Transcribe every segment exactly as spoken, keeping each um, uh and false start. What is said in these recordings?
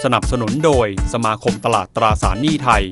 สนับสนุนโดยสมาคมตลาดตราสารหนี้ไทย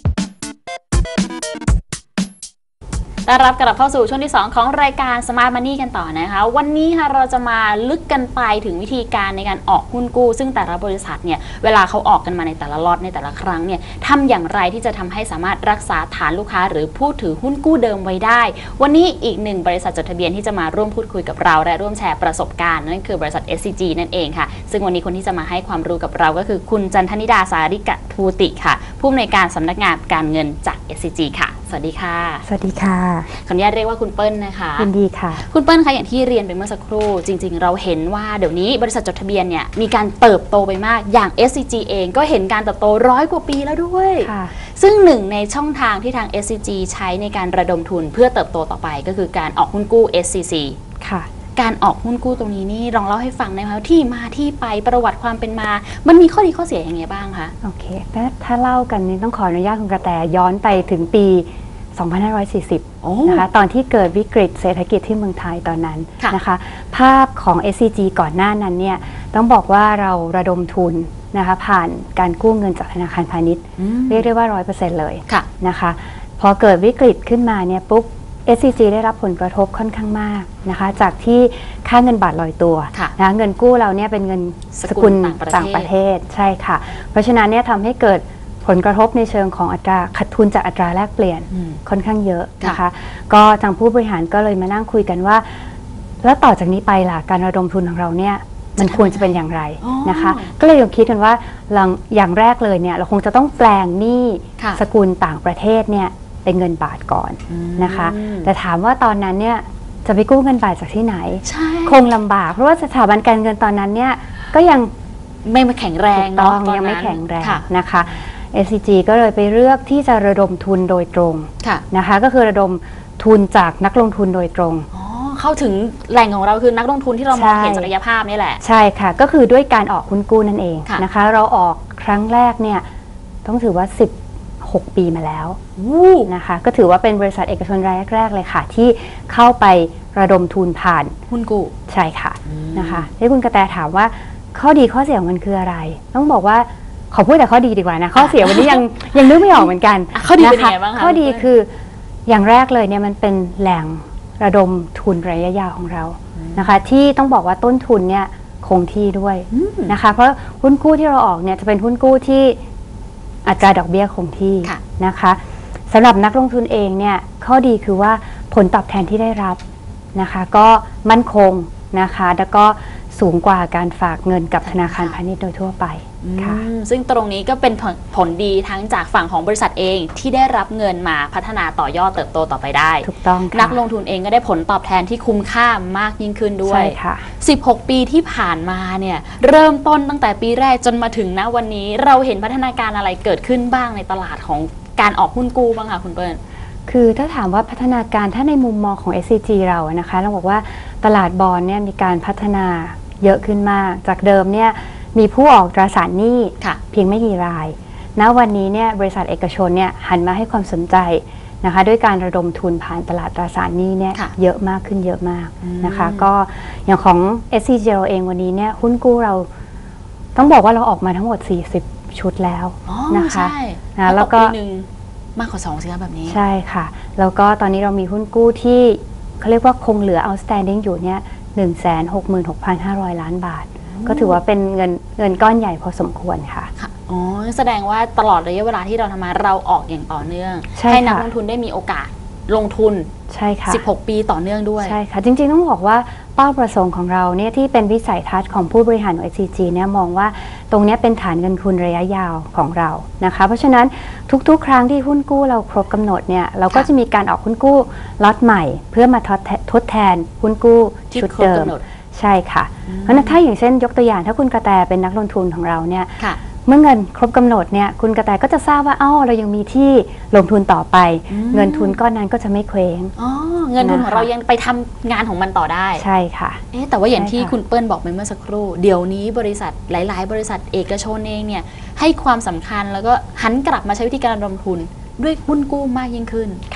ต้อนรับกลับเข้าสู่ช่วงที่สองของรายการ Smart Money กันต่อนะคะวันนี้ค่ะเราจะมาลึกกันไปถึงวิธีการในการออกหุ้นกู้ซึ่งแต่ละบริษัทเนี่ยเวลาเขาออกกันมาในแต่ละล็อตในแต่ละครั้งเนี่ยทำอย่างไรที่จะทำให้สามารถรักษาฐานลูกค้าหรือผู้ถือหุ้นกู้เดิมไว้ได้วันนี้อีกหนึ่งบริษัทจดทะเบียนที่จะมาร่วมพูดคุยกับเราและร่วมแชร์ประสบการณ์นั่นคือบริษัท เอส ซี จี นั่นเองค่ะซึ่งวันนี้คนที่จะมาให้ความรู้กับเราก็คือคุณจันทนิดาสาริกภูติค่ะผู้อำนวยการสำนักงานการเงินจาก เอส ซี จี ค่ะสวัสดีค่ะสวัสดีค่ะขออนุญาตเรียกว่าคุณเปิ้ลนะคะยินดีค่ะคุณเปิ้ลคะอย่างที่เรียนไปเมื่อสักครู่จริงๆเราเห็นว่าเดี๋ยวนี้บริษัทจดทะเบียนเนี่ยมีการเติบโตไปมากอย่าง เอส ซี จี เองก็เห็นการเติบโตร้อยกว่าปีแล้วด้วยซึ่งหนึ่งในช่องทางที่ทาง เอส ซี จี ใช้ในการระดมทุนเพื่อเติบโตต่อไปก็คือการออกหุ้นกู้ เอส ซี ซีค่ะการออกหุ้นกู้ตรงนี้นี่ลองเล่าให้ฟังได้ไหมที่มาที่ไปประวัติความเป็นมามันมีข้อดีข้อเสียอย่างไรบ้างคะโอเคแต่ถ้าเล่ากันนี่ต้องขออนุญาตคุณกระแตย้อนไปถึงปีสองพันห้าร้อยสี่สิบนะคะตอนที่เกิดวิกฤตเศรษฐกิจที่เมืองไทยตอนนั้นนะคะภาพของ เอส ซี จี ก่อนหน้านั้นเนี่ยต้องบอกว่าเราระดมทุนนะคะผ่านการกู้เงินจากธนาคารพาณิชย์เรียกได้ว่า ร้อยเปอร์เซ็นต์ เลยนะคะพอเกิดวิกฤตขึ้นมาเนี่ยปุ๊บ เอส ซี จี ได้รับผลกระทบค่อนข้างมากนะคะจากที่ค่าเงินบาทลอยตัวนะเงินกู้เราเนี่ยเป็นเงินสกุลต่างประเทศใช่ค่ะเพราะฉะนั้นเนี่ยทำให้เกิดผลกระทบในเชิงของอัตราขาดทุนจากอัตราแลกเปลี่ยนค่อนข้างเยอะนะคะก็ทางผู้บริหารก็เลยมานั่งคุยกันว่าแล้วต่อจากนี้ไปล่ะการระดมทุนของเราเนี่ยมันควรจะเป็นอย่างไรนะคะก็เลยคิดกันว่าอย่างแรกเลยเนี่ยเราคงจะต้องแปลงหนี้สกุลต่างประเทศเนี่ยเป็นเงินบาทก่อนนะคะแต่ถามว่าตอนนั้นเนี่ยจะไปกู้เงินบาทจากที่ไหนคงลำบากเพราะว่าสถาบันการเงินตอนนั้นเนี่ยก็ยังไม่มาแข็งแรงเนาะยังไม่แข็งแรงนะคะ เอส ซี จี ก็เลยไปเลือกที่จะระดมทุนโดยตรงนะคะก็คือระดมทุนจากนักลงทุนโดยตรงเข้าถึงแหล่งของเราคือนักลงทุนที่เรามองเห็นศักยภาพนี่แหละใช่ค่ะก็คือด้วยการออกหุ้นกู้นั่นเองนะคะเราออกครั้งแรกเนี่ยต้องถือว่าสิบหกปีมาแล้วนะคะก็ถือว่าเป็นบริษัทเอกชนรายแรกเลยค่ะที่เข้าไประดมทุนผ่านหุ้นกู้ใช่ค่ะนะคะที่คุณกระแตถามว่าข้อดีข้อเสียมันคืออะไรต้องบอกว่าขอพูดแต่ข้อดีดีกว่านะข้อเสียวันนี้ยังยังนึกไม่ออกเหมือนกันข้อดีเป็นยังไงบ้างคะข้อดีคืออย่างแรกเลยเนี่ยมันเป็นแหล่งระดมทุนระยะยาวของเรานะคะที่ต้องบอกว่าต้นทุนเนี่ยคงที่ด้วยนะคะเพราะหุ้นกู้ที่เราออกเนี่ยจะเป็นหุ้นกู้ที่อัตราดอกเบี้ยคงที่นะคะสำหรับนักลงทุนเองเนี่ยข้อดีคือว่าผลตอบแทนที่ได้รับนะคะก็มั่นคงนะคะแล้วก็สูงกว่าการฝากเงินกับธนาคารพาณิชย์โดยทั่วไปค่ะซึ่งตรงนี้ก็เป็นผลดีทั้งจากฝั่งของบริษัทเองที่ได้รับเงินมาพัฒนาต่อยอดเติบโตต่อไปได้ถูกต้องนักลงทุนเองก็ได้ผลตอบแทนที่คุ้มค่ามากยิ่งขึ้นด้วยใช่ค่ะสิบหกปีที่ผ่านมาเนี่ยเริ่มต้นตั้งแต่ปีแรกจนมาถึงณวันนี้เราเห็นพัฒนาการอะไรเกิดขึ้นบ้างในตลาดของการออกหุ้นกู้บ้างคะคุณเปิ้ลคือถ้าถามว่าพัฒนาการถ้าในมุมมองของ เอส ซี จี เรานะคะเราบอกว่าตลาดบอนด์เนี่ยมีการพัฒนาเยอะขึ้นมากจากเดิมเนี่ยมีผู้ออกตราสารหนี้เพียงไม่กี่รายณวันนี้เนี่ยบริษัทเอกชนเนี่ยหันมาให้ความสนใจนะคะด้วยการระดมทุนผ่านตลาดตราสารหนี้เนี่ยเยอะมากขึ้นเยอะมากนะคะก็อย่างของ เอส ซี จี เราเองวันนี้เนี่ยหุ้นกู้เราต้องบอกว่าเราออกมาทั้งหมดสี่สิบชุดแล้วนะคะนะแล้วก็มากกว่าสองสิครับแบบนี้ใช่ค่ะแล้วก็ตอนนี้เรามีหุ้นกู้ที่เขาเรียกว่าคงเหลือ outstanding อยู่เนี่ยหนึ่งแสนหกหมื่นหกพันห้าร้อยล้านบาทก็ถือว่าเป็นเงินเงินก้อนใหญ่พอสมควรค่ะอ๋อแสดงว่าตลอดระยะเวลาที่เราทำมาเราออกอย่างต่อเนื่อง ใ, ให้นักลงทุนได้มีโอกาสลงทุนใช่ค่ะสิบหกปีต่อเนื่องด้วยใช่ค่ะจริงๆต้องบอกว่าเป้าประสงค์ของเราเนี่ยที่เป็นวิสัยทัศน์ของผู้บริหารของ เอส ซี จี เนี่ยมองว่าตรงนี้เป็นฐานเงินทุนระยะยาวของเรานะคะเพราะฉะนั้นทุกๆครั้งที่หุ้นกู้เราครบกำหนดเนี่ยเราก็จะมีการออกหุ้นกู้ล็อตใหม่เพื่อมาทดแทนหุ้นกู้ชุดเดิมใช่ค่ะเพราะฉะนั้นถ้าอย่างเช่นยกตัวอย่างถ้าคุณกระแตเป็นนักลงทุนของเราเนี่ยเมื่อเงินครบกำหนดเนี่ยคุณกระแตก็จะทราบว่าอ้าวเรายังมีที่ลงทุนต่อไปเงินทุนก้อนนั้นก็จะไม่เคว้งอ๋อเงินทุนของเรายังไปทำงานของมันต่อได้ใช่ค่ะเอ๊ะแต่ว่าอย่างที่คุณเปิ้ลบอกไปเมื่อสักครู่เดี๋ยวนี้บริษัทหลายๆบริษัทเอกชนเองเนี่ยให้ความสำคัญแล้วก็หันกลับมาใช้วิธีการระดมทุนด้วยหุ้นกู้มากยิ่งขึ้นค่ะ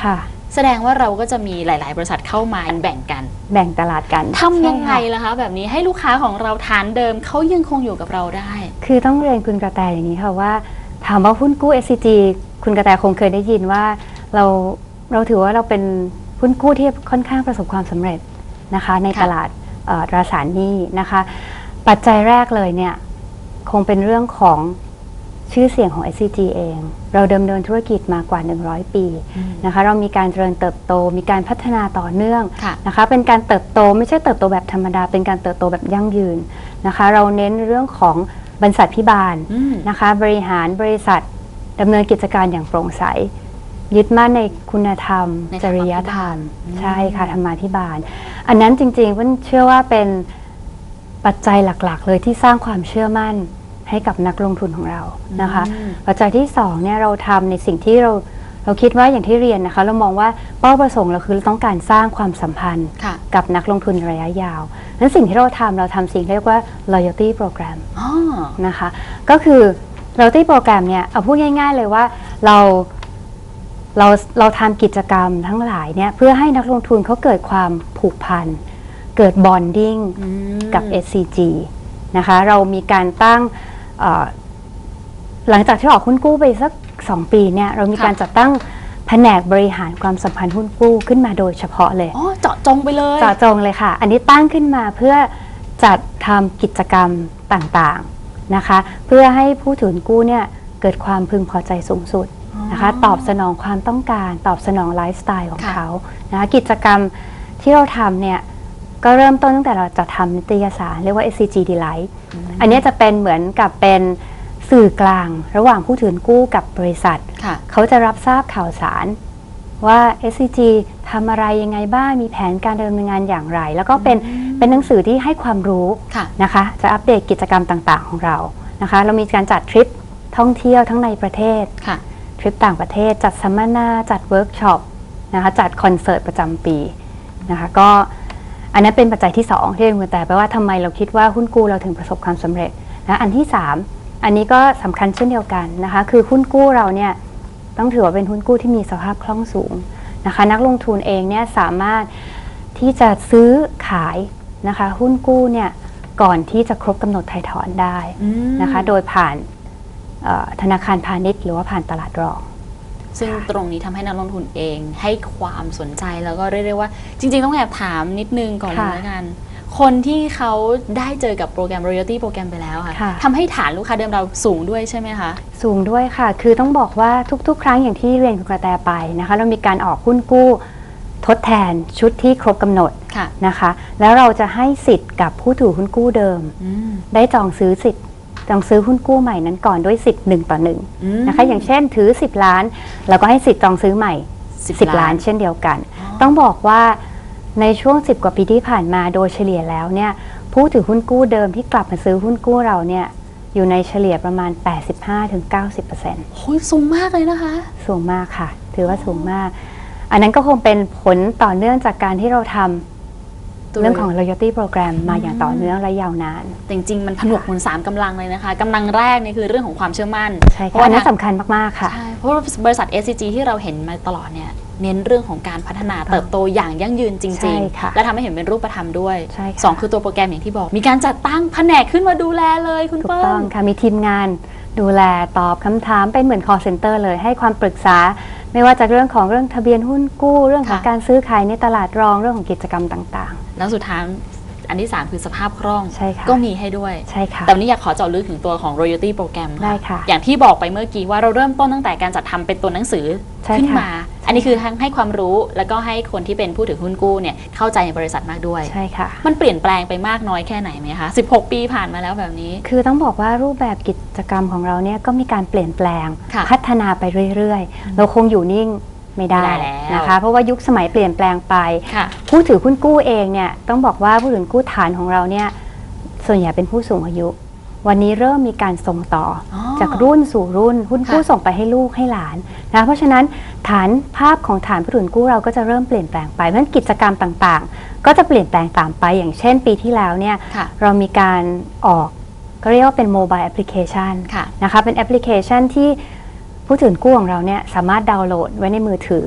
แสดงว่าเราก็จะมีหลาย ๆ บริษัทเข้ามาแบ่งกันแบ่งตลาดกันทำยังไงล่ะคะแบบนี้ให้ลูกค้าของเราฐานเดิมเขายังคงอยู่กับเราได้คือต้องเรียนคุณกระแตอย่างนี้ค่ะว่าถามว่าหุ้นกู้ เอส ซี จี คุณกระแตคงเคยได้ยินว่าเราเราถือว่าเราเป็นหุ้นกู้ที่ค่อนข้างประสบความสำเร็จนะคะในตลาดตราสารหนี้นะคะปัจจัยแรกเลยเนี่ยคงเป็นเรื่องของชื่อเสียงของ เอส ซี จี เองเราดำเนินธุรกิจมากว่าหนึ่งร้อยปีนะคะเรามีการเจริญเติบโตมีการพัฒนาต่อเนื่องนะคะเป็นการเติบโตไม่ใช่เติบโตแบบธรรมดาเป็นการเติบโตแบบยั่งยืนนะคะเราเน้นเรื่องของบริษัทพิบาลนะคะบริหารบริษัทดำเนินกิจการอย่างโปร่งใสยึดมั่นในคุณธรรมจริยธรรมใช่ค่ะธรรมาภิบาลอันนั้นจริงๆว่าเชื่อว่าเป็นปัจจัยหลักๆเลยที่สร้างความเชื่อมั่นให้กับนักลงทุนของเรานะคะปัจจัยที่สองเนี่ยเราทำในสิ่งที่เราเราคิดว่าอย่างที่เรียนนะคะเรามองว่าเป้าประสงค์เราคือต้องการสร้างความสัมพันธ์กับนักลงทุนระยะยาวนั้นสิ่งที่เราทำเราทำสิ่งที่เรียกว่า loyalty program นะคะก็คือ loyalty program เนี่ยเอาพูดง่ายๆเลยว่าเราเราเราทำกิจกรรมทั้งหลายเนี่ยเพื่อให้นักลงทุนเขาเกิดความผูกพันเกิด bonding กับ เอส ซี จี นะคะเรามีการตั้งหลังจากที่ออกหุ้นกู้ไปสักสองปีเนี่ยเรามีการจัดตั้งแผนกบริหารความสัมพันธ์หุ้นกู้ขึ้นมาโดยเฉพาะเลยอ๋อเจาะจงไปเลยเจาะจงเลยค่ะอันนี้ตั้งขึ้นมาเพื่อจัดทำกิจกรรมต่างๆนะคะเพื่อให้ผู้ถือกู้เนี่ยเกิดความพึงพอใจสูงสุดนะคะตอบสนองความต้องการตอบสนองไลฟ์สไตล์ของเขานะคะกิจกรรมที่เราทำเนี่ยก็เริ่มต้นตั้งแต่เราจะทำนิตยสารเรียกว่า เอส ซี จี Delight อันนี้จะเป็นเหมือนกับเป็นสื่อกลางระหว่างผู้ถือกู้กับบริษัทเขาจะรับทราบข่าวสารว่า เอส ซี จี ทำอะไรยังไงบ้างมีแผนการดำเนินงานอย่างไรแล้วก็เป็นเป็นหนังสือที่ให้ความรู้นะคะจะอัปเดตกิจกรรมต่างๆของเรานะคะเรามีการจัดทริปท่องเที่ยวทั้งในประเทศทริปต่างประเทศจัดสัมมนาจัดเวิร์กช็อปนะคะจัดคอนเสิร์ตประจำปีนะคะก็อันนั้นเป็นปัจจัยที่สองที่เป็นแต่แปลว่าทำไมเราคิดว่าหุ้นกู้เราถึงประสบความสำเร็จนะอันที่สามอันนี้ก็สำคัญเช่นเดียวกันนะคะคือหุ้นกู้เราเนี่ยต้องถือว่าเป็นหุ้นกู้ที่มีสภาพคล่องสูงนะคะนักลงทุนเองเนี่ยสามารถที่จะซื้อขายนะคะหุ้นกู้เนี่ยก่อนที่จะครบกำหนดไถ่ถอนได้นะคะโดยผ่านธนาคารพาณิชย์หรือว่าผ่านตลาดรองซึ่งตรงนี้ทำให้นักลงทุนเองให้ความสนใจแล้วก็เรียกได้ว่าจริงๆต้องแอบถามนิดนึงก่อนเลยกันคนที่เขาได้เจอกับโปรแกรม Royalty โปรแกรมไปแล้วค่ะทำให้ฐานลูกค้าเดิมเราสูงด้วยใช่ไหมคะสูงด้วยค่ะคือต้องบอกว่าทุกๆครั้งอย่างที่เรียนคุณกระแตไปนะคะเรามีการออกหุ้นกู้ทดแทนชุดที่ครบกำหนดนะคะแล้วเราจะให้สิทธิ์กับผู้ถือหุ้นกู้เดิมได้จองซื้อสิทธิ์จองซื้อหุ้นกู้ใหม่นั้นก่อนด้วยสิทธิ์หนึ่งต่อหนึ่งนะคะอย่างเช่นถือสิบล้านเราก็ให้สิทธิ์จองซื้อใหม่สิบล้านเช่นเดียวกันต้องบอกว่าในช่วงสิบกว่าปีที่ผ่านมาโดยเฉลี่ยแล้วเนี่ยผู้ถือหุ้นกู้เดิมที่กลับมาซื้อหุ้นกู้เราเนี่ยอยู่ในเฉลี่ยประมาณ แปดสิบห้าถึงเก้าสิบเปอร์เซ็นต์โอ้ยสูงมากเลยนะคะสูงมากค่ะถือว่าสูงมากอันนั้นก็คงเป็นผลต่อเนื่องจากการที่เราทำเรื่องของ loyalty program มาอย่างต่อเนื่องและยาวนานจริงๆมันผนวกหมุนสามกำลังเลยนะคะกำลังแรกนี่คือเรื่องของความเชื่อมั่นใช่ค่ะอันนั้นสำคัญมากๆค่ะใช่เพราะว่าบริษัท เอส ซี จี ที่เราเห็นมาตลอดเนี่ยเน้นเรื่องของการพัฒนาเติบโตอย่างยั่งยืนจริงๆและทำให้เห็นเป็นรูปธรรมด้วยสองคือตัวโปรแกรมอย่างที่บอกมีการจัดตั้งแผนกขึ้นมาดูแลเลยคุณเปิ้ลถูกต้องค่ะมีทีมงานดูแลตอบคำถามเป็นเหมือน call center เลยให้ความปรึกษาไม่ว่าจากเรื่องของเรื่องทะเบียนหุ้นกู้เรื่องของการซื้อขายในตลาดรองเรื่องของกิจกรรมต่างๆแล้วสุดท้ายอันที่สามคือสภาพคล่องก็มีให้ด้วยใช่ค่ะแต่วันนี้อยากขอเจาะลึกถึงตัวของ Royalty โปรแกรมได้ค่ะอย่างที่บอกไปเมื่อกี้ว่าเราเริ่มต้นตั้งแต่การจัดทำเป็นตัวหนังสือขึ้นมาอันนี้คือทั้งให้ความรู้แล้วก็ให้คนที่เป็นผู้ถือหุ้นกู้เนี่ยเข้าใจในบริษัทมากด้วยใช่ค่ะมันเปลี่ยนแปลงไปมากน้อยแค่ไหนไหมคะสิบหกปีผ่านมาแล้วแบบนี้คือต้องบอกว่ารูปแบบกิจกรรมของเราเนี่ยก็มีการเปลี่ยนแปลงพัฒนาไปเรื่อยๆเราคงอยู่นิ่งไม่ได้นะคะเพราะว่ายุคสมัยเปลี่ยนแปลงไปผู้ถือหุ้นกู้เองเนี่ยต้องบอกว่าผู้ถือกู้ฐานของเราเนี่ยส่วนใหญ่เป็นผู้สูงอายุวันนี้เริ่มมีการส่งต่อจากรุ่นสู่รุ่นหุ้นกู้ส่งไปให้ลูกให้หลานนะเพราะฉะนั้นฐานภาพของฐานผู้ถือกู้เราก็จะเริ่มเปลี่ยนแปลงไปเพราะฉะนั้นกิจกรรมต่างๆก็จะเปลี่ยนแปลงตามไปอย่างเช่นปีที่แล้วเนี่ยเรามีการออกก็เรียกว่าเป็นโมบายแอปพลิเคชันนะคะเป็นแอปพลิเคชันที่ผู้ถือกู้ของเราเนี่ยสามารถดาวน์โหลดไว้ในมือถือ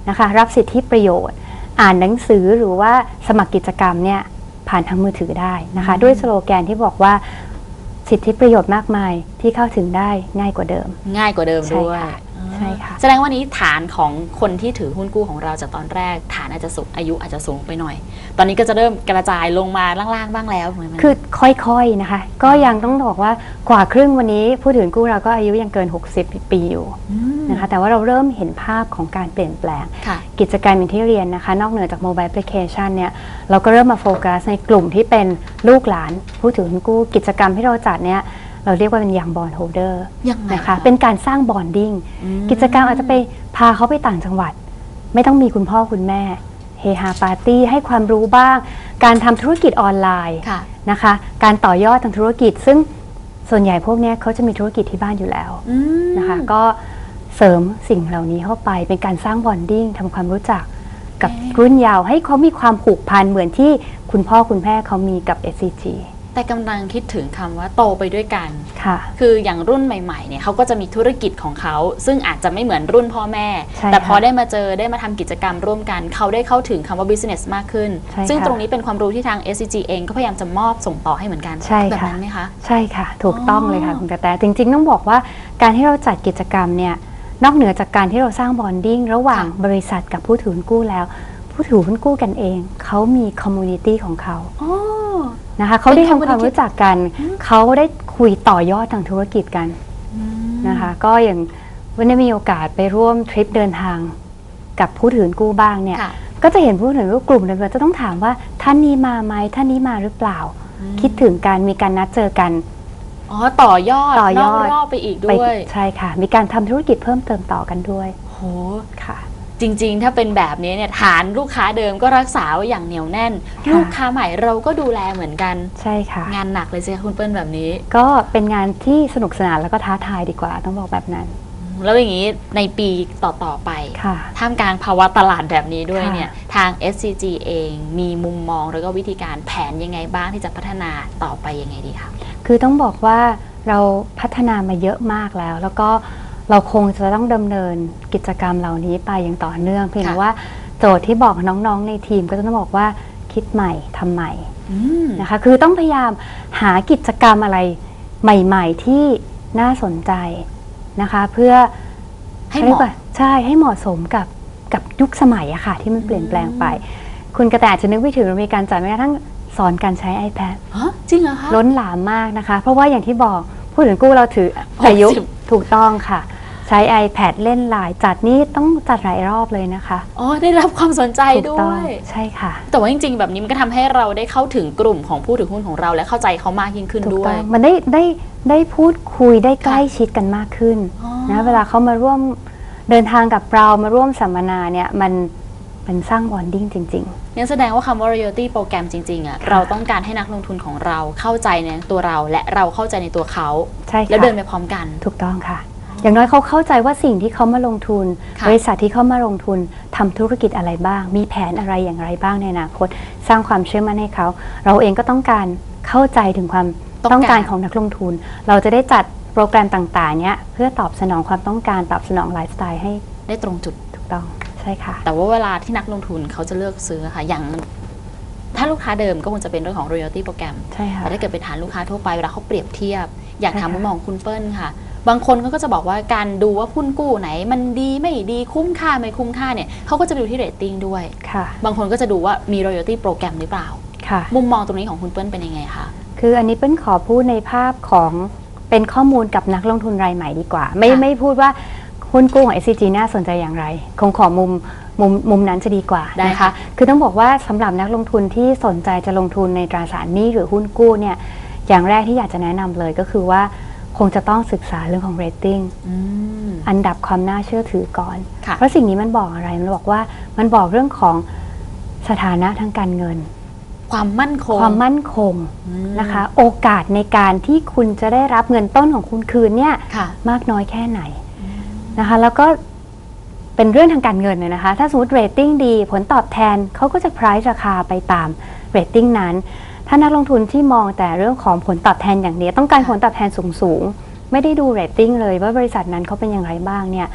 นะคะรับสิทธิประโยชน์อ่านหนังสือหรือว่าสมัครกิจกรรมเนี่ยผ่านทางมือถือได้นะคะด้วยสโลแกนที่บอกว่าสิทธิประโยชน์มากมายที่เข้าถึงได้ง่ายกว่าเดิมง่ายกว่าเดิมด้วยใช่ค่ะแสดงว่านี้ฐานของคนที่ถือหุ้นกู้ของเราจากตอนแรกฐานอาจจะสูงอายุอาจจะสูงไปหน่อยตอนนี้ก็จะเริ่มกระจายลงมาล่างๆบ้างแล้วเหมือนคือค่อยๆนะคะก็ยังต้องบอกว่ากว่าครึ่งวันนี้ผู้ถือหุ้นกู้เราก็อายุยังเกินหกสิบปีอยู่นะคะแต่ว่าเราเริ่มเห็นภาพของการเปลี่ยนแปลงกิจกรรมที่เรียนนะคะนอกเหนือจากโมบายแอปพลิเคชันเนี่ยเราก็เริ่มมาโฟกัสในกลุ่มที่เป็นลูกหลานผู้ถือหุ้นกู้กิจกรรมที่เราจัดเนี่ยเราเรียกว่าเป็นยังบอนด์โฮลเดอร์นะคะเป็นการสร้างบอนดิ้งกิจกรรมอาจจะไปพาเขาไปต่างจังหวัดไม่ต้องมีคุณพ่อคุณแม่เฮฮาปาร์ตี้ให้ความรู้บ้างการทำธุรกิจออนไลน์นะคะการต่อยอดทางธุรกิจซึ่งส่วนใหญ่พวกนี้เขาจะมีธุรกิจที่บ้านอยู่แล้วนะคะก็เสริมสิ่งเหล่านี้เข้าไปเป็นการสร้างบอนดิ้งทำความรู้จักกับรุ่นยาวให้เขามีความผูกพันเหมือนที่คุณพ่อคุณแม่เขามีกับ เอส ซี จีแต่กำลังคิดถึงคำว่าโตไปด้วยกันค่ะคืออย่างรุ่นใหม่ๆเนี่ยเขาก็จะมีธุรกิจของเขาซึ่งอาจจะไม่เหมือนรุ่นพ่อแม่แต่พอได้มาเจอได้มาทำกิจกรรมร่วมกันเขาได้เข้าถึงคำว่า business มากขึ้นซึ่งตรงนี้เป็นความรู้ที่ทาง เอส ซี จี เองก็พยายามจะมอบส่งต่อให้เหมือนกันแบบนั้นไหมคะใช่ค่ะถูกต้องเลยค่ะคุณกระแตจริงๆต้องบอกว่าการที่เราจัดกิจกรรมเนี่ยนอกเหนือจากการที่เราสร้างบอนดิ้งระหว่างบริษัทกับผู้ถือหุ้นกู้แล้วผู้ถือหุ้นกู้กันเองเขามีคอมมูนิตี้ของเขานะคะเขาได้ทำความรู้จักกันเขาได้คุยต่อยอดทางธุรกิจกันนะคะก็อย่างวันนี้มีโอกาสไปร่วมทริปเดินทางกับผู้ถือหุ้นกู้บ้างเนี่ยก็จะเห็นผู้ถือหุ้นกู้กลุ่มเดิมๆจะต้องถามว่าท่านนี้มาไหมท่านนี้มาหรือเปล่าคิดถึงการมีการนัดเจอกันอ๋อต่อยอดต่อยอดรอบไปอีกด้วยใช่ค่ะมีการทำธุรกิจเพิ่มเติมต่อกันด้วยโหค่ะจริงๆถ้าเป็นแบบนี้เนี่ยฐานลูกค้าเดิมก็รักษาไว้อย่างเหนียวแน่นลูกค้าใหม่เราก็ดูแลเหมือนกันใช่ค่ะงานหนักเลยสิคะคุณเปิ้ลแบบนี้ก็เป็นงานที่สนุกสนานแล้วก็ท้าทายดีกว่าต้องบอกแบบนั้นแล้วอย่างนี้ในปีต่อๆไปท่ามกลางภาวะตลาดแบบนี้ด้วยเนี่ยทาง เอส ซี จี เองมีมุมมองแล้วก็วิธีการแผนยังไงบ้างที่จะพัฒนาต่อไปยังไงดีคะคือต้องบอกว่าเราพัฒนามาเยอะมากแล้วแล้วก็เราคงจะต้องดำเนินกิจกรรมเหล่านี้ไปอย่างต่อเนื่องเพียงแต่ว่าโจทย์ที่บอกน้องๆในทีมก็ต้องบอกว่าคิดใหม่ทำใหม่นะคะคือต้องพยายามหากิจกรรมอะไรใหม่ๆที่น่าสนใจนะคะเพื่อให้เหมาะใช่ให้เหมาะสมกับกับยุคสมัยอะค่ะที่มันเปลี่ยนแปลงไปคุณกระแตจะนึกไม่ถึงมีการจัดแม้กระทั่งสอนการใช้ iPad จริงเหรอคะล้นหลามมากนะคะเพราะว่าอย่างที่บอกผู้ถือกู้เราถืออายุถูกต้องค่ะใช้ iPad เล่นไลน์จัดนี่ต้องจัดหลายรอบเลยนะคะอ๋อได้รับความสนใจด้วยใช่ค่ะแต่ว่าจริงๆแบบนี้มันก็ทำให้เราได้เข้าถึงกลุ่มของผู้ถือหุ้นของเราและเข้าใจเขามากยิ่งขึ้นด้วยมันได้ได้ได้พูดคุยได้ใกล้ชิดกันมากขึ้นนะเวลาเขามาร่วมเดินทางกับเรามาร่วมสัมมนาเนี่ยมันมันสร้างบอนดิ้งจริงๆนั่นแสดงว่าคำว่า royalty โปรแกรมจริงๆอ่ะเราต้องการให้นักลงทุนของเราเข้าใจในตัวเราและเราเข้าใจในตัวเขาใช่แล้วเดินไปพร้อมกันถูกต้องค่ะอย่างน้อยเขาเข้าใจว่าสิ่งที่เขามาลงทุนบริษัทที่เขามาลงทุนทำธุรกิจอะไรบ้างมีแผนอะไรอย่างไรบ้างในอนาคตสร้างความเชื่อมั่นให้เขาเราเองก็ต้องการเข้าใจถึงความต้องการของนักลงทุนเราจะได้จัดโปรแกรมต่างๆเนี้ยเพื่อตอบสนองความต้องการตอบสนองไลฟ์สไตล์ให้ได้ตรงจุดถูกต้องใช่ค่ะแต่ว่าเวลาที่นักลงทุนเขาจะเลือกซื้อค่ะอย่างถ้าลูกค้าเดิมก็คงจะเป็นเรื่องของ royalty โปรแกรมแต่ถ้าเกิดเป็นฐานลูกค้าทั่วไปเวลาเขาเปรียบเทียบอยากถามมุมมองคุณเปิ้ลค่ะบางคนเขาก็จะบอกว่าการดูว่าหุ้นกู้ไหนมันดีไม่ดีคุ้มค่าไม่คุ้มค่าเนี่ยเขาก็จะดูที่เรตติ้งด้วยบางคนก็จะดูว่ามี royalty โปรแกรมหรือเปล่ามุมมองตรงนี้ของคุณเปิ้ลเป็นยังไงคะคืออันนี้เปิ้ลขอพูดในภาพของเป็นข้อมูลกับนักลงทุนรายใหม่ดีกว่าไม่ไม่พูดว่าหุ้นกู้ของ เอส ซี จี น่าสนใจอย่างไรคงขอมุมมุมมุมนั้นจะดีกว่านะคะคือต้องบอกว่าสำหรับนักลงทุนที่สนใจจะลงทุนในตราสารหนี้หรือหุ้นกู้เนี่ยอย่างแรกที่อยากจะแนะนำเลยก็คือว่าคงจะต้องศึกษาเรื่องของเรตติ้งอันดับความน่าเชื่อถือก่อนเพราะสิ่งนี้มันบอกอะไรมันบอกว่ามันบอกเรื่องของสถานะทางการเงินความมั่นคงความมั่นคงนะคะโอกาสในการที่คุณจะได้รับเงินต้นของคุณคืนเนี่ยมากน้อยแค่ไหนนะคะแล้วก็เป็นเรื่องทางการเงินเลยนะคะถ้าสมมติเรตติ้งดีผลตอบแทนเขาก็จะ price ราคาไปตามเรตติ้งนั้นถ้านักลงทุนที่มองแต่เรื่องของผลตอบแทนอย่างเดียวต้องการผลตอบแทนสูงๆไม่ได้ดูเรตติ้งเลยว่าบริษัทนั้นเขาเป็นอย่างไรบ้างเนี่ย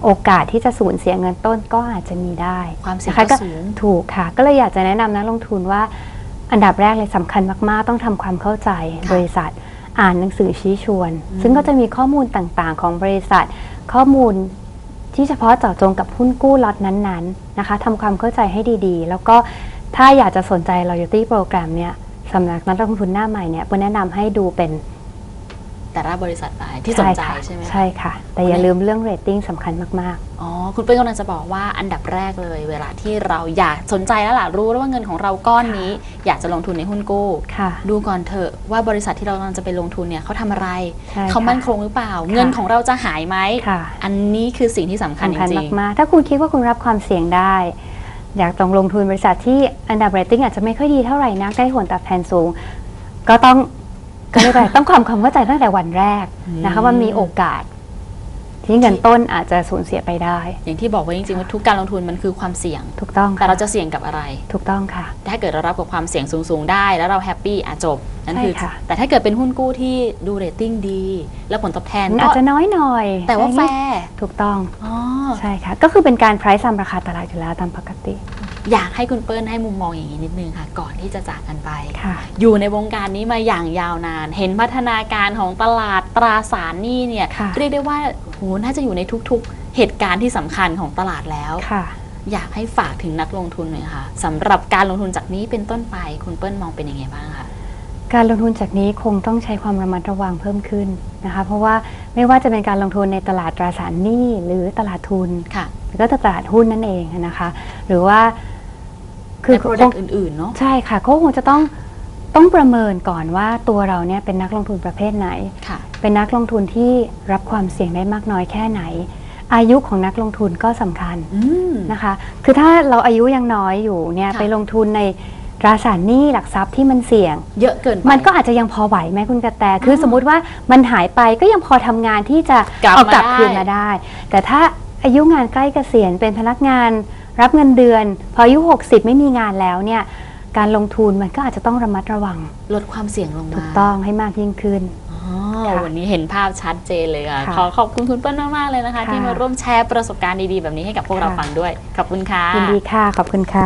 โอกาสที่จะสูญเสียเงินต้นก็อาจจะมีได้ความเสี่ยงนะคะก็สูงถูกค่ะก็เลยอยากจะแนะนำนักลงทุนว่าอันดับแรกเลยสำคัญมากๆต้องทำความเข้าใจบริษัทอ่านหนังสือชี้ชวนซึ่งก็จะมีข้อมูลต่างๆของบริษัทข้อมูลที่เฉพาะเจาะจงกับหุ้นกู้ล็อตนั้นๆนะคะทำความเข้าใจให้ดีๆแล้วก็ถ้าอยากจะสนใจ loyalty program เนี่ยสำนักนักลงทุนหน้าใหม่เนี่ยเปิ้ลแนะนำให้ดูเป็นแต่ละบริษัทไปที่สนใจใช่ไหมใช่ค่ะแต่อย่าลืมเรื่องเรตติ้งสำคัญมากๆอ๋อคุณเปิ้ลกำลังจะบอกว่าอันดับแรกเลยเวลาที่เราอยากสนใจแล้วล่ะรู้แล้วว่าเงินของเราก้อนนี้อยากจะลงทุนในหุ้นกู้ดูก่อนเถอะว่าบริษัทที่เรากำลังจะไปลงทุนเนี่ยเขาทำอะไรเขามั่นคงหรือเปล่าเงินของเราจะหายไหมอันนี้คือสิ่งที่สำคัญจริงๆมากๆถ้าคุณคิดว่าคุณรับความเสี่ยงได้อยากต้องลงทุนบริษัทที่อันดับเรตติ้งอาจจะไม่ค่อยดีเท่าไหร่นักได้ผลตอบแทนสูงก็ต้องก็เรียกว่าต้องความความเข้าใจตั้งแต่วันแรกนะคะว่ามีโอกาสที่เงินต้นอาจจะสูญเสียไปได้อย่างที่บอกไว้จริงๆว่าทุกการลงทุนมันคือความเสี่ยงถูกต้องแต่เราจะเสี่ยงกับอะไรถูกต้องค่ะถ้าเกิดเรารับกับความเสี่ยงสูงๆได้แล้วเราแฮปปี้อ่ะจบนั่นคือแต่ถ้าเกิดเป็นหุ้นกู้ที่ดูเรตติ้งดีแล้วผลตอบแทนอาจจะน้อยหน่อยแต่ว่าแฟร์ถูกต้องใช่ค่ะก็คือเป็นการไพรซ์ตามราคาตลาดอยู่แล้วตามปกติอยากให้คุณเปิ้ลให้มุมมองอย่างนี้นิดนึงค่ะก่อนที่จะจากกันไปอยู่ในวงการนี้มาอย่างยาวนานเห็นพัฒนาการของตลาดตราสารหนี้เนี่ยเรียกได้ว่าโหน่าจะอยู่ในทุกๆเหตุการณ์ที่สำคัญของตลาดแล้วอยากให้ฝากถึงนักลงทุนหน่อยค่ะสำหรับการลงทุนจากนี้เป็นต้นไปคุณเปิ้ลมองเป็นยังไงบ้างคะการลงทุนจากนี้คงต้องใช้ความระมัดระวังเพิ่มขึ้นนะคะเพราะว่าไม่ว่าจะเป็นการลงทุนในตลาดตราสารหนี้หรือตลาดทุนหรือก็ตลาดหุ้นนั่นเองนะคะหรือว่าคือโปรดักต์อื่นๆเนาะใช่ค่ะเขาคงจะต้องต้องประเมินก่อนว่าตัวเราเนี่ยเป็นนักลงทุนประเภทไหนเป็นนักลงทุนที่รับความเสี่ยงได้มากน้อยแค่ไหนอายุของนักลงทุนก็สำคัญนะคะคือถ้าเราอายุยังน้อยอยู่เนี่ยไปลงทุนในตราสารหนี้หลักทรัพย์ที่มันเสี่ยงเยอะเกินไปมันก็อาจจะยังพอไหวไหมคุณกระแตคือสมมุติว่ามันหายไปก็ยังพอทำงานที่จะเอากลับคืนมาได้แต่ถ้าอายุงานใกล้เกษียณเป็นพนักงานรับเงินเดือนพออายุหกสิบไม่มีงานแล้วเนี่ยการลงทุนมันก็อาจจะต้องระมัดระวังลดความเสี่ยงลงมาถูกต้องให้มากยิ่งขึ้นวันนี้เห็นภาพชัดเจนเลยค่ะขอขอบคุณคุณเปิ้ลมากๆเลยนะคะที่มาร่วมแชร์ประสบการณ์ดีๆแบบนี้ให้กับพวกเราฟังด้วยขอบคุณค่ะยินดีค่ะขอบคุณค่ะ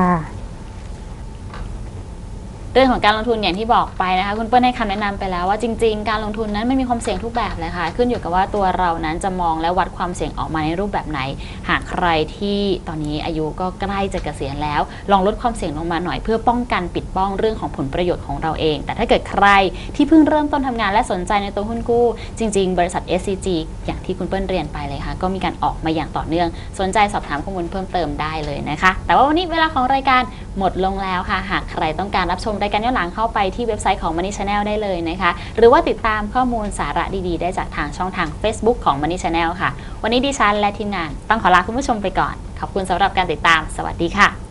เรื่องของการลงทุนอย่างที่บอกไปนะคะคุณเปิ้ลให้คำแนะนำไปแล้วว่าจริงๆการลงทุนนั้นไม่มีความเสี่ยงทุกแบบเลยค่ะขึ้นอยู่กับว่าตัวเรานั้นจะมองและวัดความเสี่ยงออกมาในรูปแบบไหนหากใครที่ตอนนี้อายุก็ใกล้จะเกษียณแล้วลองลดความเสี่ยงลงมาหน่อยเพื่อป้องกันปิดป้องเรื่องของผลประโยชน์ของเราเองแต่ถ้าเกิดใครที่เพิ่งเริ่มต้นทำงานและสนใจในตัวหุ้นกู้จริงๆบริษัท เอส ซี จี อย่างที่คุณเปิ้ลเรียนไปเลยค่ะก็มีการออกมาอย่างต่อเนื่องสนใจสอบถามข้อมูลเพิ่มเติมได้เลยนะคะแต่ว่าวันนี้เวลาของรายการหมดลงแล้วค่ะหากใครต้องการรับชมรายการย้อนหลังเข้าไปที่เว็บไซต์ของ Money Channel ได้เลยนะคะหรือว่าติดตามข้อมูลสาระดีๆได้จากทางช่องทาง Facebook ของ Money Channel ค่ะวันนี้ดิฉันและทีมงานต้องขอลาคุณผู้ชมไปก่อนขอบคุณสำหรับการติดตามสวัสดีค่ะ